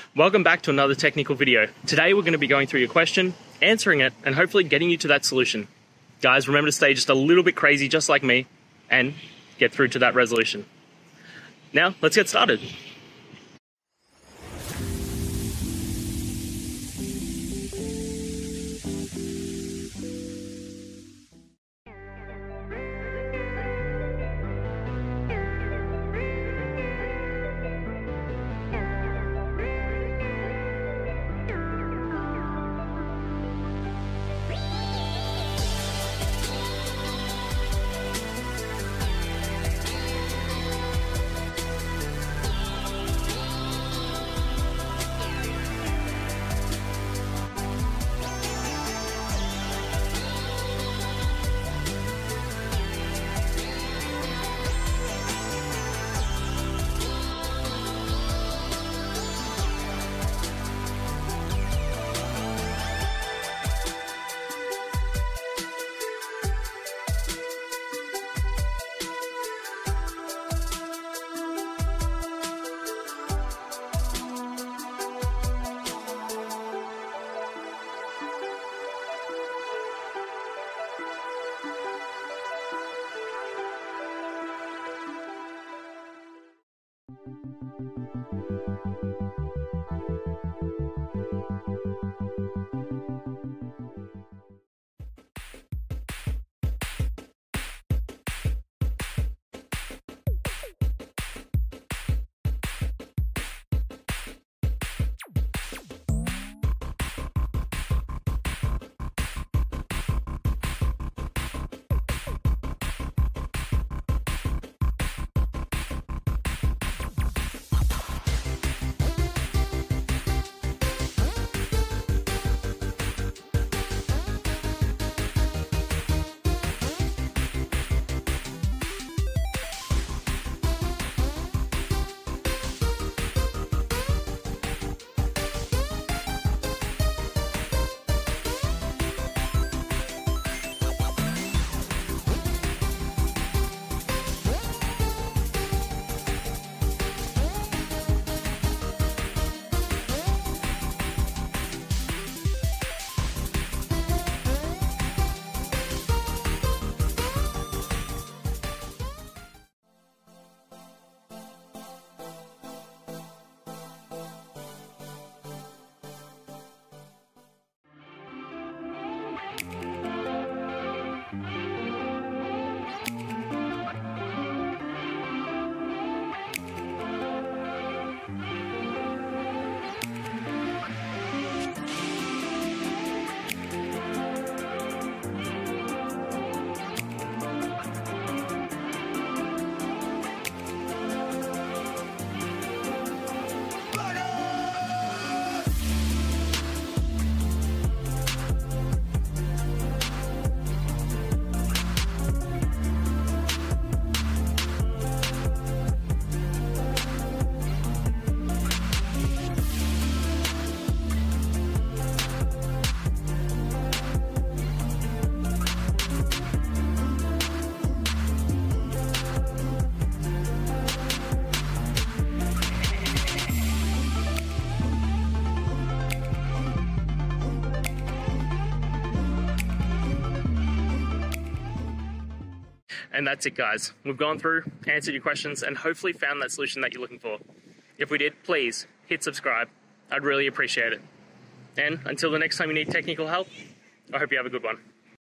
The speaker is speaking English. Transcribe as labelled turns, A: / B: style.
A: Welcome back to another technical video. Today we're going to be going through your question, answering it, and hopefully getting you to that solution. Guys, remember to stay just a little bit crazy just like me and get through to that resolution. Now, let's get started. And that's it, guys. We've gone through, answered your questions, and hopefully found that solution that you're looking for. If we did, please hit subscribe. I'd really appreciate it. And until the next time you need technical help, I hope you have a good one.